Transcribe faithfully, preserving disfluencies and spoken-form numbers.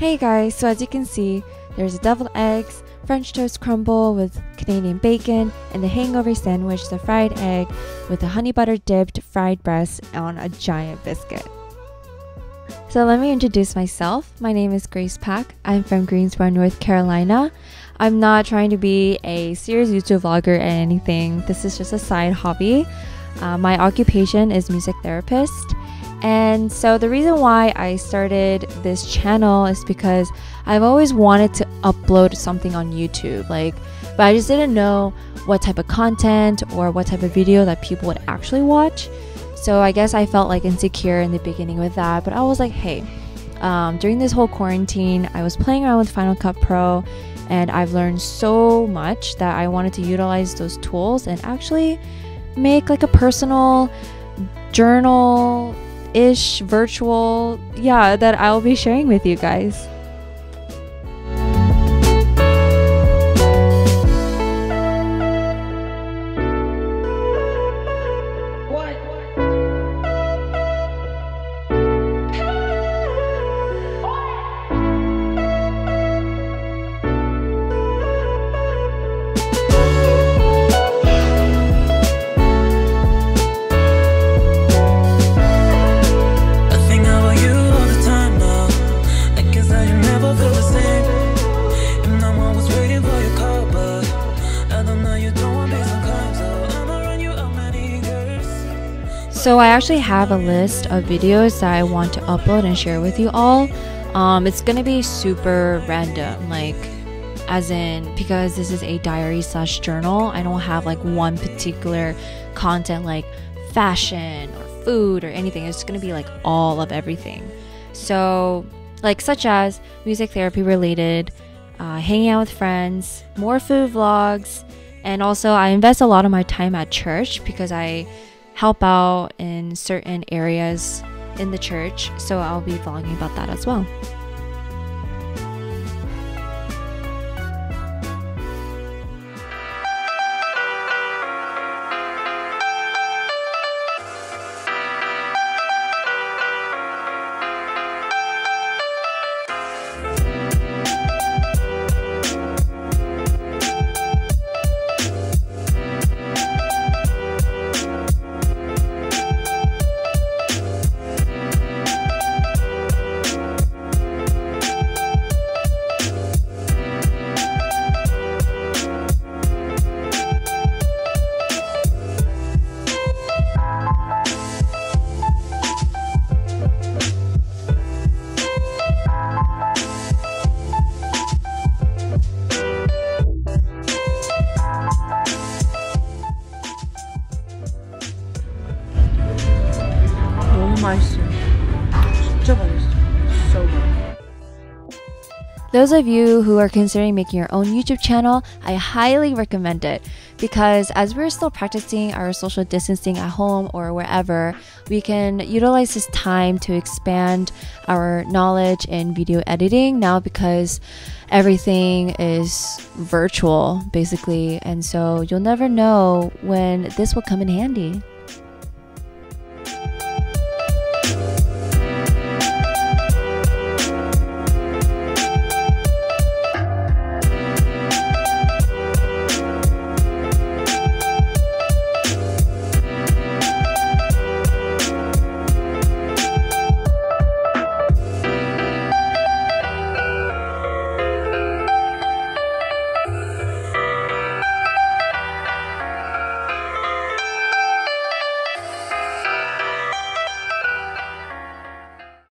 Hey guys, so as you can see, there's a deviled eggs, French toast crumble with Canadian bacon, and the hangover sandwich, the fried egg with a honey butter dipped fried breast on a giant biscuit. So let me introduce myself. My name is Grace Pak. I'm from Greensboro, North Carolina. I'm not trying to be a serious YouTube vlogger or anything. This is just a side hobby. Uh, my occupation is music therapist. And so the reason why I started this channel is because I've always wanted to upload something on YouTube, like, but I just didn't know what type of content or what type of video that people would actually watch. So I guess I felt like insecure in the beginning with that, but I was like, hey, um, during this whole quarantine, I was playing around with Final Cut Pro, and I've learned so much that I wanted to utilize those tools and actually make like a personal journal ish virtual, yeah, that I'll be sharing with you guys. So I actually have a list of videos that I want to upload and share with you all. Um, it's gonna be super random, like as in, because this is a diary slash journal, I don't have like one particular content like fashion or food or anything. It's gonna be like all of everything. So like such as music therapy related, uh, hanging out with friends, more food vlogs, and also I invest a lot of my time at church because I help out in certain areas in the church, so I'll be vlogging about that as well. Those of you who are considering making your own YouTube channel, I highly recommend it, because as we're still practicing our social distancing at home or wherever, we can utilize this time to expand our knowledge in video editing now, because everything is virtual basically, and so you'll never know when this will come in handy.